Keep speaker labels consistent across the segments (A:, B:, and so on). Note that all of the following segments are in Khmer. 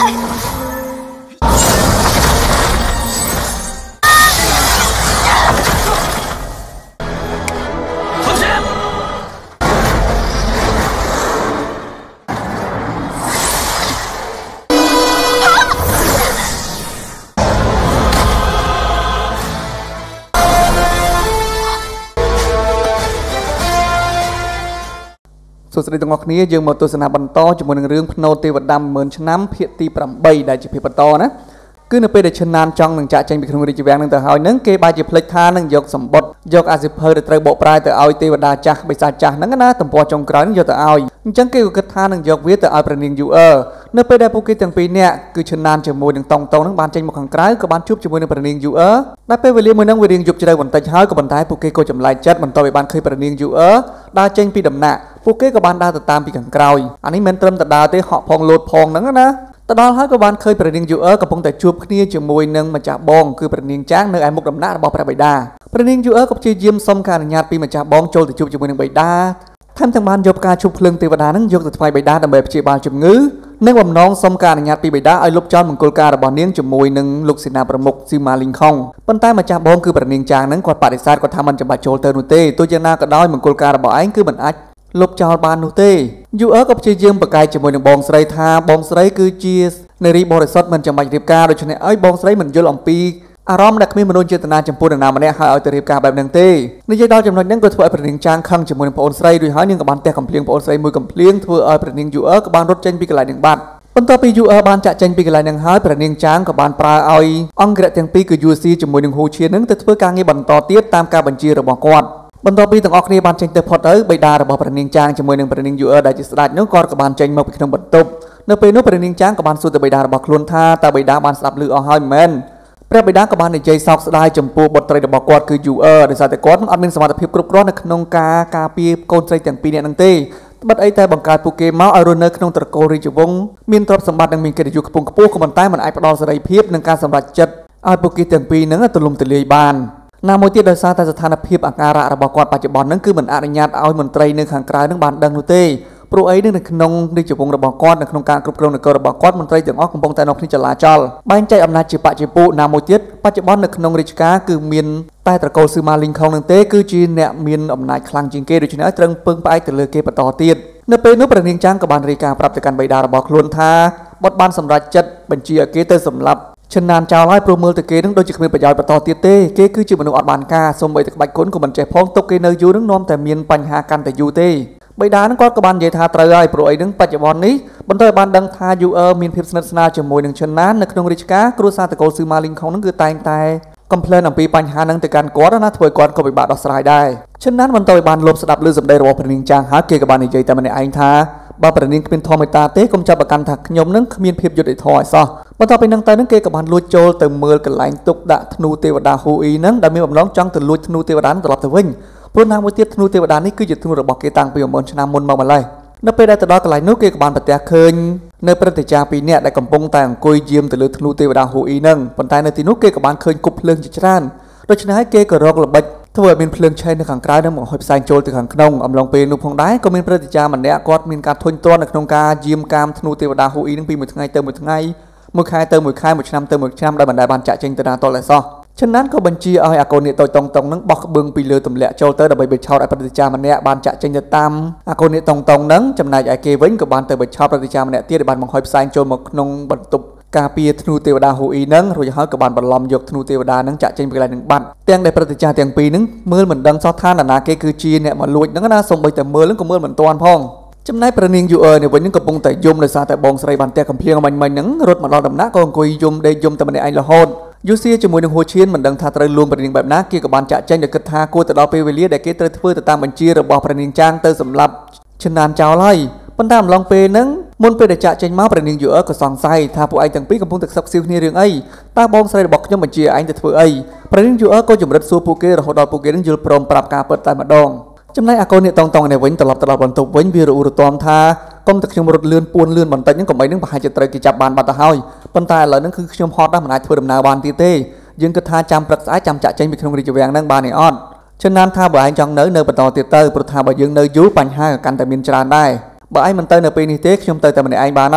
A: สวัสดีทั้งนี้យើងមកទស្សនាបន្តជាមួយនឹងរឿងភ្នោតទេវតា10000ឆ្នាំភាគទី8ដែលជាភាគបន្តណាគឺនៅពេលដែលឈិនណានចង់នឹងចាក់ចេញពីក្នុងរាជវាំងនឹងទៅហើយនឹងគេបែរជាភ្លេចថានឹងយកសម្បត្តិយកអាសិភៅដែលត្រូវបកប្រែទៅឲ្យទេវតាចាស់បិសាចចាស់ហ្នឹងណាទំព័រចុងក្រោយនឹងយកទៅឲ្យអញ្ចឹងគេក៏គិតថានឹងយកវាទៅឲ្យព្រះនាងយូអឺនៅពេលដែលពួកគេទាំងពីរនាក់គឺឈិនណានជាមួយនឹងតង់ហ្នឹងបានចេញមកខាងក្រៅក៏បានជួបជាមួយនឹងព្រះនាងយូអឺដែលពេលវេលាមួយហ្នឹងវារៀងយប់ជ្រៅបន្តិចហើយក៏ប៉ុន្តែពួកគេក៏ចម្លែកចិត្តបន្ទាប់ពីបានឃើញព្រះនាងយូអឺដើរចេញពីដំណាក់ពួកគេក៏បានដើរទៅតាមពីខាងក្រោយអានេះមិនត្រឹមតែដើរទេហក់ផងលោតផងហ្នឹងណាទៅដល់ហើយក៏បានឃើញព្រះនាងយូអឺកំពុងតែជួបគ្នាជាមួយនឹងម្ចាស់បងគឺព្រះនាងចាងនៅឯមុខដំណាក់របស់ព្រះបិតាព្រះនាងយូអឺក៏ព្យាយាមសុំការអនុញ្ញាតពីម្ចាស់បងចូលទៅជួបជាមួយនឹងបិតាថែមទាំងបានយកផ្កាឈូកភ្លើងទេវតានឹងយកទៅថ្វាយបិតាដើម្បីព្យាបាលជំងឺនិងបំណងសុំការអនុញ្ញាតពីបិតាឲ្យលុបចោលមង្គលការរបស់នាងជាមួយនឹងលោកសេនាប្រមុខស៊ីម៉ាលីងខុងប៉ុន្តែម្ចាស់បងគឺព្រះនាងចាងនឹងគាត់បដិសេធគាត់ថាមិនចាំបាច់ចូលទៅនោះទេទោះយ៉ាងណាក៏ដោយមង្គលការរបស់ឯងគឺមិនអាចលុបចោលបាននោះទេយូអឺក៏ព្យាយាមប្រកែកជាមួយនឹងបងស្រីថាបងស្រីគឺជានារីបរិសុទ្ធមិនចាំបាច់រៀបការដូច្នេះឲ្យបងស្រីមិនយល់អំពីអារម្មណ៍ដែលគ្មានមនុស្សចេតនាចំពោះនរណាម្នាក់ហើយឲ្យទៅរៀបការបែបហ្នឹងទេនិយាយដល់ចំណុចហ្នឹងក៏ធ្វើឲ្យព្រះនាងចាងខឹងជាមួយនឹងប្អូនស្រីរួចហើយនាងក៏បានទះកំភ្លៀងប្អូនស្រីមួយកំភ្លៀងធ្វើឲ្យព្រះនាងយូអឺក៏បានរត់ចេញពីកន្លែងហ្នឹងបាត់បន្ទាប់ពីយូអឺបានចាក់ចេញពីកន្លែងហ្នឹងហើយព្រះនាងចាងក៏បានប្រើឲ្យអង្គរៈទាំងពីរគឺយូស៊ីជាមួយនឹងហ៊ូឈៀនហ្នឹងទៅធ្វើការងារបន្តទៀតតាមការបញ្ជារបស់គាត់បន្ទាប់ពីទាំងអស់គ្នាបានចេញទៅផុតទៅបិតារបស់ព្រះនាងចាងជាមួយនឹងព្រះនាងយូអឺដែលជាស្ដេចនោះក៏បានចេញមកពីក្នុងបន្ទប់នៅពេលនោះព្រះនាងចាងក៏បានសួរទៅបិតារបស់ខ្លួនថាតើបិតាបានស្ដាប់ឮអស់ហើយមែនព្រះបិតាក៏បាននិយាយសោកស្ដាយចំពោះបុត្រីរបស់គាត់គឺយូអឺដោយសារតែគាត់អត់មានសមត្ថភាពគ្រប់គ្រាន់នៅក្នុងការការពារកូនស្រីទាំងពីរនាក់ហ្នឹងទេត្បិតអីតែបង្កើតពួកគេមកឲ្យរស់នៅក្នុងត្រកូលរាជវង្សមានទ្រព្យសម្បត្តិនិងមានកិត្តិយសខ្ពង់ខ្ពស់ក៏ប៉ុន្តែមិនអាចផ្ដល់សេរីភាពនិងការសម្រេចចិត្តឲ្យពួកគេទាំងពីរហ្នឹងទូលំទូលាយបានណាមួយទៀតដោយសារតែស្ថានភាពអាការៈរបស់គាត់បច្ចុប្បន្នហ្នឹងគឺមិនអនុញ្ញាតឲ្យមន្ត្រីនៅខាងក្រៅហ្នឹងបានដឹងនោះទេព្រោះអីនៅក្នុងរាជវង្សរបស់គាត់នៅក្នុងការគ្រប់គ្រងនគររបស់គាត់មន្ត្រីទាំងអស់កំពុងតែនៅក្នុងចលាចលបែងចែកអំណាចជាបច្ចុប្បន្នណាមួយទៀតបច្ចុប្បន្ននៅក្នុងរាជការគឺមានតែត្រកូលស៊ឺម៉ាលីងខុងនឹងទេគឺជាអ្នកមានអំណាចខ្លាំងជាងគេដូច្នេះត្រូវពឹងផ្អែកទៅលើគេបន្តទៀតនៅពេលនោះព្រះនាងចាងក៏បានរាយការណ៍ប្រាប់ទៅកាន់បិតារបស់ខ្លួនថាបុត្របានសម្រេចចិត្តបញ្ជាឲ្យគេទៅសម្លាប់ឈិនណានចោលហើយព្រោះមើលទៅគេនឹងដូចជាគ្មានប្រយោជន៍បន្តទៀតទេគេគឺជាមនុស្សអត់បានការសូម្បីតែក្បាច់គុណក៏មិនចេះផងទុកគេនៅយូរនឹងនាំតែមានបញ្ហាកាន់តែយូរទេបិតានឹងគាត់ក៏បាននិយាយថាត្រូវហើយព្រោះអីនឹងបច្ចុប្បន្ននេះបន្តឲ្យបានដឹងថាយូអឺមានភាពស្និទ្ធស្នាលជាមួយនឹងឈិនណាននៅក្នុងរាជការគ្រួសារតកូលស៊ឺម៉ាលីងខុងនឹងគឺតែងតែកំភ្លែនអំពីបញ្ហានឹងទៅកាន់គាត់ណាធ្វើឲ្យគាត់ក៏ពិបាកដោះស្រាយដែរឈិនណានបន្តឲ្យបានលបស្ដាប់លើសម្ដីរបស់ព្រះនាងចាងហើយគេក៏បាននិយាយតែម្នាក់ឯងថាបើព្រះនាងគ្មានធម៌មេត្តាទេកុំចាប់ប្រកាន់ថាខ្ញុំនឹងគ្មានភាពយុត្តិធម៌ឲ្យសោះបន្ទាប់ពីនឹងទៅនឹងគេក៏បានលួចចូលទៅមើលកន្លែងទុកដាក់ធ្នូទេវតាហ៊ូអ៊ីនឹងដែលមានបំណងចង់ទៅលួចធ្នូទេវតាត្រឡប់ទៅវិញព្រោះណាមួយទៀតធ្នូទេវតានេះគឺជាធ្នូរបស់គេតាំងពី10000ឆ្នាំមុនមកម្ល៉េះនៅពេលដែលទៅដល់កន្លែងនោះគេក៏បានប្រទះឃើញនៅព្រឹទ្ធាចារ្យ2នាក់ដែលកំពុងតែអង្គុយយាមទៅលើធ្នូទេវតាហ៊ូអ៊ីនឹងប៉ុន្តែនៅទីនោះគេក៏បានឃើញគប់ភ្លើងជាច្រើនដូច្នេះហើយគេក៏រកល្បិចធ្វើឲ្យមានភ្លើងឆេះនៅខាងក្រៅនិងបង្ហុយផ្សែងចូលទៅខាងក្នុងអំឡុងពេលនោះផងដែរក៏មានព្រឹទ្ធាចារ្យម្នាក់គាត់មានការធុញទ្រាន់នៅក្នុងការយាមកាមធ្នូទេវតាហ៊ូអ៊ីនឹងពីមួយថ្ងៃទៅមួយថ្ងៃមួយខែទៅមួយខែមួយឆ្នាំទៅមួយឆ្នាំដោយមិនដែលបានចាក់ចេញទៅណាតលតែសោះฉะนั้นក៏បញ្ជាឲ្យអាកូននេះតូចតុងនឹងបោះក្បឿងពីលើទម្លាក់ចូលទៅដើម្បីបិឆោតឲ្យព្រឹទ្ធាចារ្យម្នាក់បានចាក់ចេញទៅតាមអាកូននេះតុងនឹងចំណែកឯគេវិញក៏បានទៅបិឆោតព្រឹទ្ធាចារ្យម្នាក់ទៀតដែលបានបង្ហុយផ្សែងចូលមកក្នុងបន្ទប់ការពារធ្នូទេវតាហ៊ូអ៊ីនឹងរួចហើយក៏បានបន្លំយកធ្នូទេវតានឹងចាក់ចេញពីកន្លែងនឹងបាត់ទាំងដែលព្រឹទ្ធាចារ្យទាំងពីរនឹងមើលមិនដឹងសោះថានរណាគេគឺជាអ្នកមកលួចនឹងណាសូម្បីតែមើលនឹងក៏មើលមិនទាន់ផងចំណែកព្រះនាងយូអឺនេះវិញនឹងកំពុងតែយំដោយសារតែបងស្រីបានទះកំភ្លៀងមិញហ្នឹងរត់មកដល់ដំណាក់ក៏អង្គុយយំដេកយំតែម្នាក់ឯងរហូតយូស៊ីជាមួយនឹងហ៊ូឈៀនមិនដឹងថាត្រូវលួងព្រះនាងបែបណាគេក៏បានចាក់ចេញដោយគិតថាគួរទៅដល់ពេលវេលាដែលគេត្រូវធ្វើទៅតាមបញ្ជារបស់ព្រះនាងចាងទៅសម្លាប់ឈិនណានចោលហើយប៉ុន្តែអំឡុងពេលហ្នឹងមុនពេលដែលចាក់ចេញមកព្រះនាងយូអឺក៏សង្ស័យថាពួកឯងទាំងពីរកំពុងតែខ្សឹបខ្សៀវគ្នារឿងអីតើបងស្រីរបស់ខ្ញុំបញ្ជាឯងទៅធ្វើអីព្រះនាងយូអឺក៏ជំរិតសួរពួកគេរហូតដល់ពួកគេនឹងយល់ព្រមប្រាប់ការពិតតែម្ដងចំណែកអាកូននេះតង់នេះវិញត្រឡប់ទៅដល់បន្ទប់វិញវារអ៊ូរទាំថាកុំតែខ្ញុំរត់លឿនពួនលឿនបន្តិចហ្នឹងកុំអីហ្នឹងប្រហែលជាត្រូវគេចាប់បានបាត់ទៅហើយប៉ុន្តែឥឡូវហ្នឹងគឺខ្ញុំហត់ដែរមិនអាចធ្វើដំណើរបានទៀតទេយើងគិតថាចាំព្រឹកស្អែកចាំចាក់ចេញពីក្នុងរាជវាំងហ្នឹងបានទេអត់ចំណានថាបើឯងចង់នៅបន្តទៀតទៅព្រោះថាបើយើងនៅយូរបញ្ហាក៏កាន់តែមានច្រើនដែរបើឯងមិនទៅនៅពេលនេះទេខ្ញុំទៅតែម្នាក់ឯងបានហើយ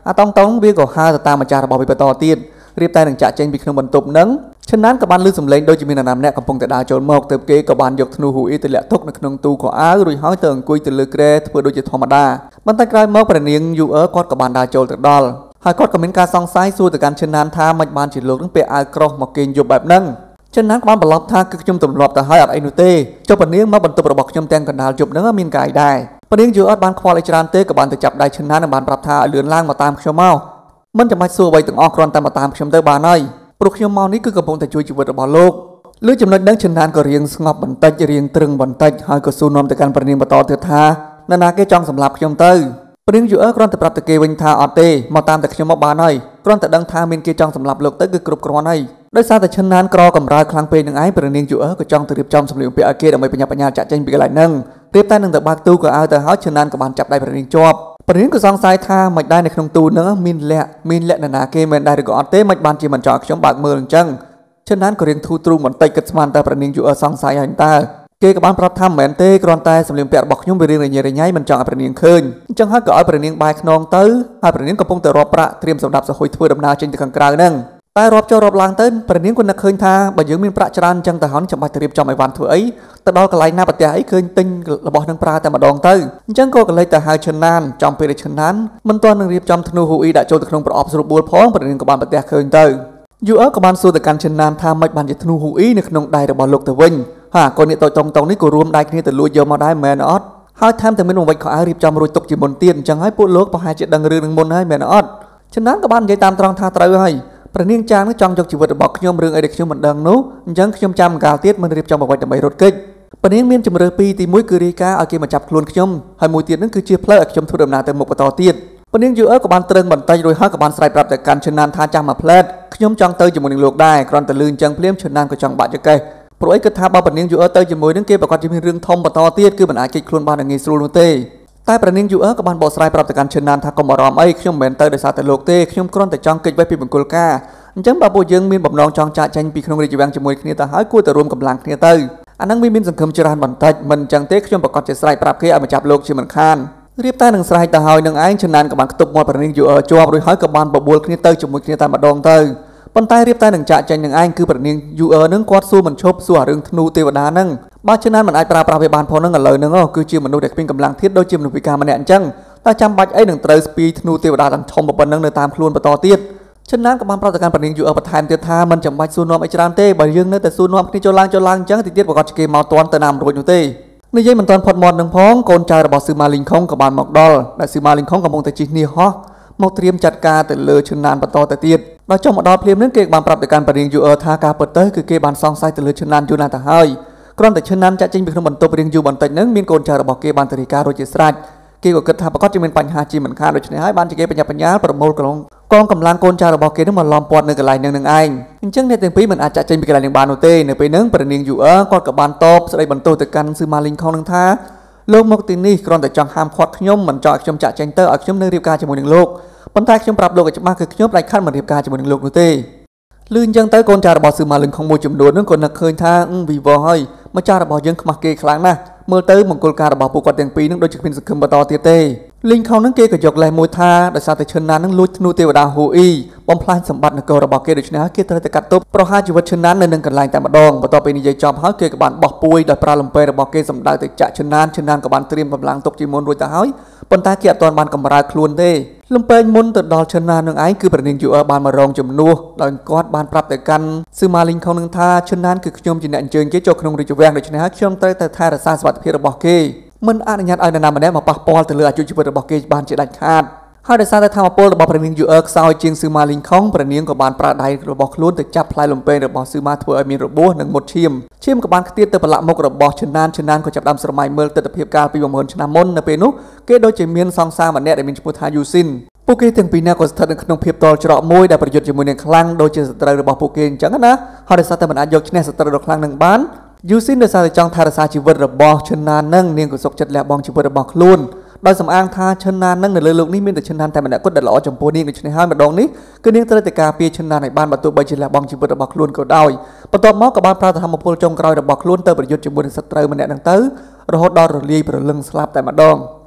A: ตองវាក៏ហៅទៅតាមម្ចាស់របស់វាបន្តទៀតរៀបតែនឹងចាក់ចេញពីក្នុងបន្ទប់នឹងឈិនណានក៏បានលឺសំឡេងដូចជាមាននរណាម្នាក់កំពុងតែដើរចូលមកទើបគេក៏បានយកធ្នូហ៊ូអ៊ីទៅលាក់ទុកនៅក្នុងទូខោអាវរួចហើយទៅអង្គុយទៅលើគ្រែធ្វើដូចជាធម្មតាបន្តែក្រោយមកព្រះនាងយូអឺគាត់ក៏បានដើរចូលទៅដល់ហើយគាត់ក៏មានការសង្ស័យសួរទៅកាន់ឈិនណានថាមិនបានជាលោកនឹងពាក់អាវក្រោះមកគេងយប់បែបហ្នឹងឈិនណានក៏បានបន្លប់ថាគឺខ្ញុំទម្លាប់ទៅហើយអត់អីនោះទេចុះព្រះនាងមកបន្ទប់របស់ខ្ញុំទាំងកណ្ដាលយប់ហ្នឹងមានកាយដែរព្រះនាងយូអឺបានខ្វល់អីច្រើនទេក៏បានទៅចាប់ដៃឈិនណាននិងបានប្រាប់ថាឲ្យលឿនឡើងមកតាមខ្ញុំមកមិនចាំបាច់សួរអ្វីទាំងអស់គ្រាន់តែមកតាមខ្ញុំទៅបានហើយព្រោះខ្ញុំមកនេះគឺកំពុងតែជួយជីវិតរបស់លោកលើចំណុចហ្នឹងឈិនណានក៏រៀងស្ងប់បន្តិចរៀងត្រឹងបន្តិចហើយក៏សួរនាំទៅកាន់ព្រះនាងបន្តទៀតថានរណាគេចង់សម្លាប់ខ្ញុំទៅព្រះនាងយូអឺគ្រាន់តែប្រាប់ទៅគេវិញថាអត់ទេមកតាមតែខ្ញុំមកបានហើយគ្រាន់តែដឹងថាមានគេចង់សម្លាប់លោកទៅគឺគ្រប់គ្រាន់ហើយដោយសារតែឈិនណានក្រកំរើខ្លាំងពេកនឹងឯងព្រះនាងយូអឺក៏ចង់ទៅរៀបចំសម្លៀកបំពាក់ឲ្យគេដើម្បីបញ្ញាបញ្ញាចាក់ចេញពីកន្លែងហ្នឹងរៀបតែនឹងទៅបើកទូក៏ឲ្យទៅហើយឈិនណានក៏បានចាប់ដៃព្រះនាងជាប់ព្រះនាងក៏សង្ស័យថាមិនដែរនៅក្នុងទូហ្នឹងមានលក្ខណៈគេមិនដែរឬក៏អត់ទេមិនបានជាមិនចង់ឲ្យខ្ញុំបើកមើលអញ្ចឹងឈិនណានក៏រៀងធូរទ្រូងបន្តិចគិតស្មានតែព្រះនាងយូអឺសង្ស័យហើយតើគេក៏បានប្រាប់ថាមិនមែនទេគ្រាន់តែសម្លៀកបំពាក់របស់ខ្ញុំវារៀងរញ៉េរញ៉ៃមិនចង់ឲ្យព្រះនាងឃើញអញ្ចឹងហើយក៏ឲ្យព្រះនាងបាយខ្នងទៅហើយព្រះនាងកំពុងតែរាប់ប្រាក់ត្រៀមសម្រាប់សហួយធ្វើដំណើរចេញទៅខាងក្រៅហ្នឹងតែរាប់ចុះរាប់ឡើងទៅព្រះនាងក៏នឹកឃើញថាបើយើងមានប្រាក់ច្រើនអញ្ចឹងទៅហនចាំបាច់ទៅរៀបចំអីវ៉ាន់ធ្វើអីទៅដល់កន្លែងណាប្រទេសអីឃើញទិញរបស់នឹងប្រើតែម្ដងទៅអញ្ចឹងក៏កលេចទៅហៅឈិនណានចំពេលដែលឈិនណានមិនទាន់នឹងរៀបចំធ្នូហ៊ូអ៊ីដាក់ចូលទៅក្នុងប្រអប់ស្រួលបួលផងព្រះនាងក៏បានប្រទះឃើញទៅយូអឺក៏បានសួរទៅកាន់ឈិនណានថាមិនបានជាធ្នូហ៊ូអ៊ីនៅក្នុងដៃរបស់លោកទៅវិញហើយកូននេះតូចតុងនេះក៏រួមដៃគ្នាទៅលួចយកមកដែរមែនអត់ហើយថែមទាំងមានបង្វិចខោអាវរៀបចំរួចទុកជាមុនទៀតអញ្ចឹងហើយពួកលោកប្រហែលជាដឹងរឿងនឹងមុនហើយមែនអត់ឈិនណានក៏បាននិយាយតាមត្រង់ថាត្រូវហើយព្រះនាងចាងនឹងចង់យកជីវិតរបស់ខ្ញុំរឿងអីដែលខ្ញុំមិនដឹងនោះអញ្ចឹងខ្ញុំចាំកាលទៀតមិនរៀបចំអ្វីដើម្បីរត់គេចព្រះនាងមានជំរឿពីរទី1គឺរាយការណ៍ឲ្យគេមកចាប់ខ្លួនខ្ញុំហើយមួយទៀតនឹងគឺជាផ្លូវឲ្យខ្ញុំធ្វើដំណើរទៅមុខបន្តទៀតព្រះនាងយូអឺក៏បានត្រឹងបន្តិចរួចហើយក៏បានស្រែកប្រាប់ទៅកាន់ឈិនណានថាចាំមកផ្លែតខ្ញុំចង់ទៅជាមួយនឹងលោកដែរគ្រាន់តែលឺអញ្ចឹងភ្លាមឈិនណានក៏ចង់បាក់ចកេះព្រោះអីគិតថាបើព្រះនាងយូអឺទៅជាមួយនឹងគេប្រកាសជាមានរឿងធំបន្តទៀតគឺមិនអាចគេចខ្លួនបានងាយស្រួលនោះទេតែព្រះនាងយូអឺក៏បានបកស្រាយប្រាប់ទៅកាន់ឈិនណានថាកុំបារម្ភអីខ្ញុំមិនមែនទៅដោយសារតែលោកទេខ្ញុំគ្រាន់តែចង់គេចវេះពីបង្គោលការអញ្ចឹងបើពួកយើងមានបំណងចង់ចាក់ចេញពីក្នុងរាជវាំងជាមួយគ្នាទៅហើយគួរតែរួមកម្លាំងគ្នាទៅអាហ្នឹងមានសង្ឃឹមច្រើនបន្តិចមិនអញ្ចឹងទេខ្ញុំប្រកាសជាស្រែកប្រាប់គេឲ្យមកចាប់លោកជាមិនខានរៀបតែនឹងស្រែកទៅហើយនឹងឯងឈិនណានក៏បានខ្ទប់មាត់ព្រះនាងយូអឺជាប់រួចហើយក៏បានបបួលគ្នាទៅជាមួយគ្នាតែម្ដងទៅប៉ុន្តែរៀបតែនឹងចាក់ចេញនឹងឯងគឺព្រះនាងយូអឺនឹងគាត់សួរមិនឈប់សួររឿងធ្នូទេវតានឹងបើឈិនណានមិនអាចប្រើប្រាស់វាបានផងនឹងឥឡូវហ្នឹងគឺជាមនុស្សដែលគ្មានកម្លាំងធាតុដូចជាមនុស្សពិការម្នាក់អញ្ចឹងតែចាំបាច់អីនឹងត្រូវស្ពីធ្នូទេវតាទាំងធំប៉ុណ្ណឹងនៅតាមខ្លួនបន្តទៀតឈិនណានក៏បានប្រាប់ទៅកាន់ព្រះនាងយូអឺបន្ថែមទៀតថាមិនចាំបាច់សួរនាំអីច្រើនទេបើយើងនៅតែសួរនាំគ្នាចូលឡើងអញ្ចឹងតិចទៀតប្រកាសជាគេមកតាន់ទៅណាមិនរួចនោះទេនិយាយមិនតាន់ផុតមាត់នឹងផងកូនចៅរបស់ស៊ឺម៉ាលីងខុងក៏បានមកដល់ដែលស៊ឺម៉ាលីងខុងកំពុងតែជិះនីហោះមកត្រៀមចាត់ការទៅលើឈិនណានបន្តទៅទៀតដល់ចុះមកដល់ភ្លាមនឹងគេបានប្រាប់ទៅកាន់ព្រះនាងយូអឺថាការពិតទៅគឺគេបានសង្ស័យទៅលើឈិនណានយូរណាស់ទៅហើយគ្រាន់តែឈិនណានចាក់ចេញពីក្នុងបន្ទប់រៀងយូរបន្តិចនឹងមានកូនចៅរបស់គេបានទៅរាយការណ៍រួចជាស្រេចគេក៏គិតថាប្រកាសជាមានបញ្ហាជាមិនខានដូច្នេះហើយបានជាគេបញ្ញាប្រមូលកងកម្លាំងកូនចៅរបស់គេនឹងមកឡំពាត់នៅកន្លែងនឹងឯងអញ្ចឹងអ្នកទាំងពីរមិនអាចចាក់ចេញពីកន្លែងនឹងបាននោះទេនៅពេលហ្នឹងព្រះនាងយូអឺគាត់ក៏បានតបស្ដីបន្ទោសទៅកាន់ស៊ឺម៉ាលីងខុងនឹងថាលោកមកទីនេះគ្រាន់តែចង់ហាមឃាត់ខ្ញុំមិនចង់ឲ្យខ្ញុំចាក់ចេញទៅឲ្យខ្ញុំនៅរៀបការជាមួយនឹងលោកប៉ុន្តែខ្ញុំប្រាប់លោកឲ្យច្បាស់គឺខ្ញុំផ្ដាច់ខាត់មិនរៀបការជាមួយនឹងលោកនោះទេលឺអញ្ចឹងទៅកូនចៅរបស់ស៊ឺម៉ាលីងខុងមួយចំនួននឹងក៏នឹកឃើញថាវីវហើយម្ចាស់របស់យើងខ្មាស់គេខ្លាំងណាស់មើលទៅមង្គលការរបស់ពួកគាត់ទាំងពីរនឹងដូចជាគ្មានសង្ឃឹមបន្តទៀតទេលីងខុងនឹងគេក៏យកលេសមួយថាដោយសារតែឈិនណាននឹងលួចធ្នូទេវតាហ៊ូអ៊ីបំផ្លាញសម្បត្តិនគររបស់គេដូច្នេះហើយគេត្រូវតែកាត់ទប់ប្រហារជីវិតឈិនណាននៅនឹងកន្លែងតែម្ដងបន្ទាប់ពីនិយាយចប់ហើយគេក៏បានបោះពួយដោយប្រើលំពេរបស់គេសម្ដៅទៅចាក់ឈិនណានក៏បានត្រៀមកម្លាំងទុកជាមុនរួចទៅហើយប៉ុន្តែគេអត់ទាន់បានកម្រើកខ្លួនទេលំពេមុនទៅដល់ឈិនណាននឹងឯងគឺព្រះនាងយូអឺបានមករងជំនួសដោយគាត់បានប្រាប់ទៅកាន់ស៊ឺម៉ាលីងខុងនឹងថាឈិនណានគឺខ្ញុំជាអ្នកអញ្ជើញគេចូលក្នុងរាជវាំងដូច្នេះហើយខ្ញុំត្រូវតែថែរក្សាសុវត្ថិភាពរបស់គេមិនអនុញ្ញាតឲ្យនរណាម្នាក់មកប៉ះពាល់ទៅលើអាយុជីវិតរបស់គេបានជាដាច់ខាតហើយដោយសារតែធម្មពលរបស់ព្រះនាងយូអឺខ្សោយជាងស៊ឺម៉ាលីងខុងព្រះនាងក៏បានប្រើដៃរបស់ខ្លួនទៅចាប់ផ្លែលំពេងរបស់ស៊ឺម៉ាធ្វើឲ្យមានរបួសនិងមុតឈាមក៏បានខ្ទាតទៅប្រឡាក់មុខរបស់ឈិនណានក៏ចាប់ដើមស្រមៃមើលទស្សនវិជ្ជាកាលពី10000ឆ្នាំមុននៅពេលនោះគេដូចជាមានសង្សារម្នាក់ដែលមានឈ្មោះថាយូស៊ីនពួកគេទាំងពីរនាក់ក៏ស្ថិតនៅក្នុងភាពតល់ច្រកមួយដែលប្រយុទ្ធជាមួយនឹងខ្លាំងដូចជាសត្រូវរបស់ពួកគេអញ្ចឹងណាហើយដោយសារតែមិនអាចយកឈ្នះសត្រូវដ៏ខ្លាំងនឹងបានយូស៊ីនដោយសារតែចង់ថែរក្សាជីវិតរបស់ឈិនណាននឹងនាងក៏សុខចិត្តលះបង់ជីវិតរបស់ខ្លួនដោយសំអាងថាឈិនណាននឹងនៅលើលោកនេះមានតែឈិនណានតែម្នាក់គត់ដែលល្អចំពោះនាងដូច្នេះហើយម្ដងនេះគឺនាងត្រូវតែការពារឈិនណានឲ្យបានបើទោះបីជាលះបង់ជីវិតរបស់ខ្លួនក៏ដោយបន្ទាប់មកក៏បានប្រើធម្មពលចុងក្រោយរបស់ខ្លួនទៅប្រយុទ្ធជាមួយនឹងសត្រូវម្នាក់នឹងទៅរហូតដល់រលាយព្រលឹងស្លាប់តែម្ដង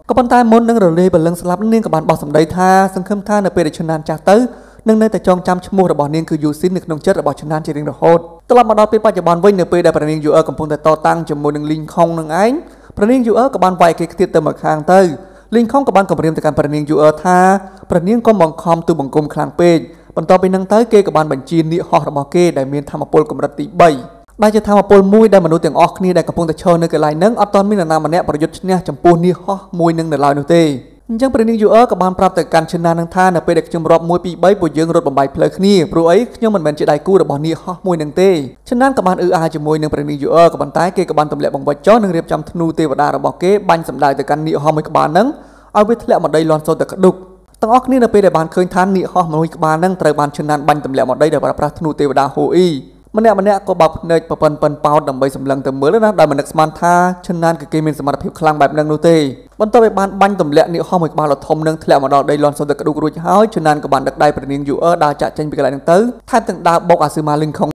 A: ก็ប៉ុន្តែមុននឹងរលាយបលឹងស្លាប់នាងក៏បានបោះសម្ដីថាសង្ឃឹមថានៅពេលដែលឈុនណានចាស់ទៅនឹងនៅតែចងចាំឈ្មោះរបស់នាងគឺយូស៊ីននៅក្នុងចិត្តរបស់ឈុនណានជារៀងរហូតត្រឡប់មកដល់ពេលបច្ចុប្បន្នវិញនៅពេលដែលព្រះនាងយូអឺកំពុងតែតតាំងជាមួយនឹងលីងខុងនឹងឯងព្រះនាងយូអឺក៏បានវាយគេខ្ទាតទៅមកខាងទៅលីងខុងក៏បានគម្រាមទៅកាន់ព្រះនាងយូអឺថាព្រះនាងកុំបង្ខំទូបង្គំខ្លាំងពេកបន្ទាប់ពីនឹងទៅគេក៏បានបញ្ជានាគហោះរបស់គេដែលមានធម្មពលកម្រិតទី3ដែលជាធម្មពលមួយដែលមនុស្សទាំងអស់គ្នាដែលកំពុងតែឈរនៅកន្លែងហ្នឹងអត់ទាន់មាននរណាម្នាក់ប្រយុទ្ធឈ្នះចំពោះនាគហោះមួយនឹងនៅឡើយនោះទេអញ្ចឹងព្រះនាងយូអឺក៏បានប្រាប់ទៅកាន់ឈុនណាននឹងថានៅពេលដែលខ្ញុំរាប់1 2 3ពួកយើងរត់បំបីផ្លូវគ្នាព្រោះអីខ្ញុំមិនមែនជាដៃគូរបស់នាគហោះមួយនឹងទេឈុនណានក៏បានអាជាមួយនឹងព្រះនាងយូអឺក៏ប៉ុន្តែគេក៏បានទម្លាក់បង្វិចចុះនិងរៀបចំធ្នូទេវតារបស់គេបាញ់សម្ដៅទៅកាន់នាគហោះមួយក្បាលហ្នឹងឲ្យវាធ្លាក់មកដីលន់សូន្យតែក្ដុកទាំងអស់គ្នានៅពេលដែលបានឃើញថានាគហោះមួយក្បាលហ្នឹងត្រូវបានឈុនណានបាញ់ទម្លាក់មកដីដោយប្រើប្រាស់ធ្នូទេវតាហូអ៊ីម្នាក់ក៏បើកភ្នែកប៉ិនប៉ោតដើម្បីសម្លឹងទៅមើលណាដោយមិននឹកស្មានថាឈុនណានគឺគេមានសមត្ថភាពខ្លាំងបែបហ្នឹងនោះទេបន្ទាប់ពីបានបាញ់ទម្លាក់នាគហោះមួយក្បាលដ៏ធំនឹងធ្លាក់មកដល់ដីលន់សូន្យតែក្ដុករួចហើយឈុនណានក៏បានដឹកដៃព្រះនាងយូអឺដើរចាក់ចេញពីកន្លែងហ្នឹងទៅថែមទាំងដើរបុកអាស៊ឺម៉ាលីងខុង